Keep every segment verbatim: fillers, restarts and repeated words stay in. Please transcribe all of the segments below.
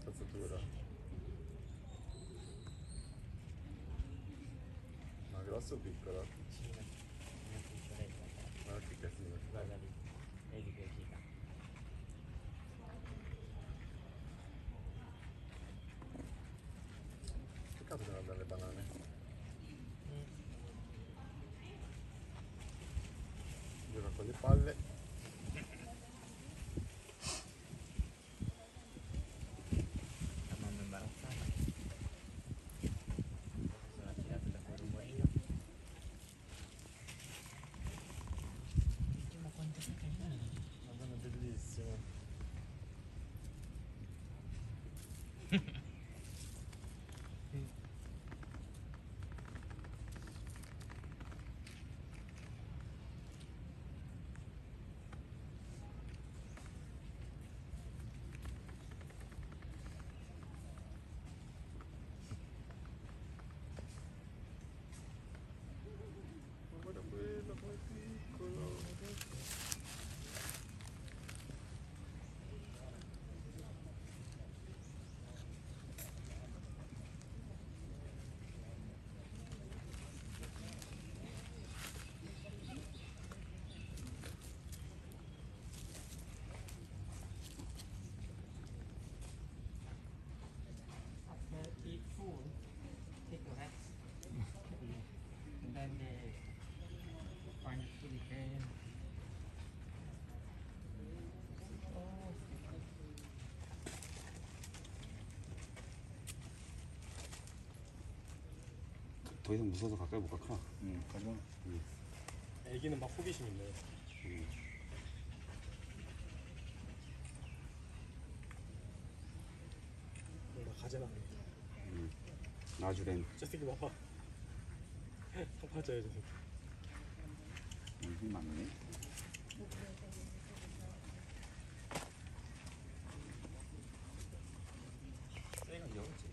spazzatura. Ma grosso o piccolo? Vicino, una piccoletta. Guarda che casino. Guarda lì, vedi che gira. Peccato che non danno le banane. Mm. Gioca con le palle. La mamma è imbarazzata. Sono attirato da quel rumorino. Ma quanto sei carina. Madonna, bellissimo. Ma guarda quello, come piccolo. They'll eat food, take the rest, and then they find food again. Oh. 더 이상 무서워서 가까이 못 가구나. 응, 가지마. 응. 애기는 막 호기심 있네. 응. 뭔가 가재나. 응. 나주렌. 저 새끼 봐봐. 아파져요, 저 새끼. 응, 힘 많네. 쟤가 위험하지.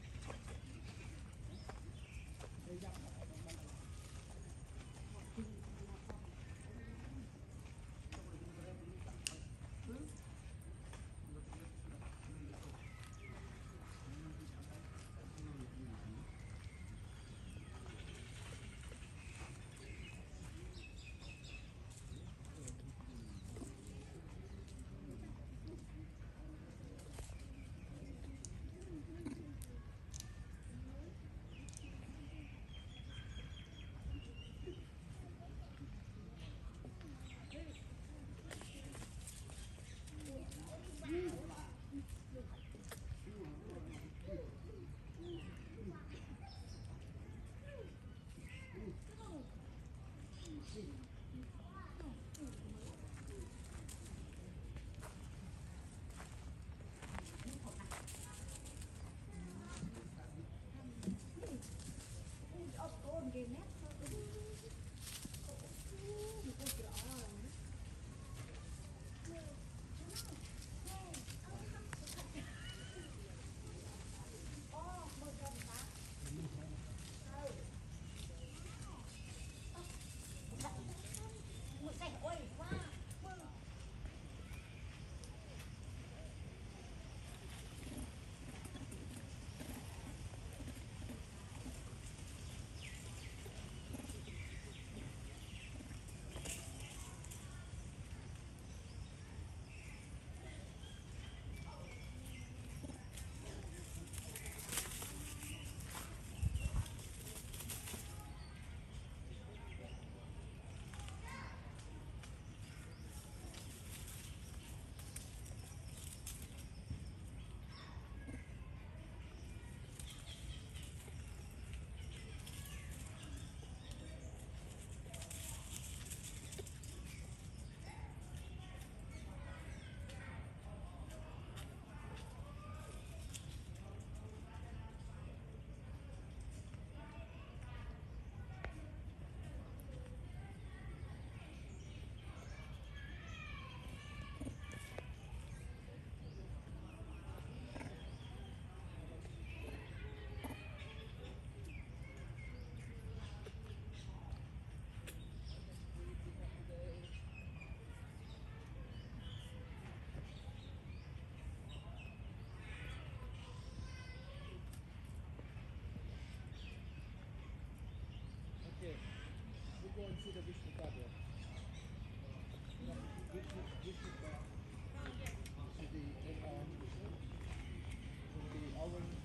and see the Vishnu Pada. You know, Vishnu, Vishnu Pada. This is the, uh, the orange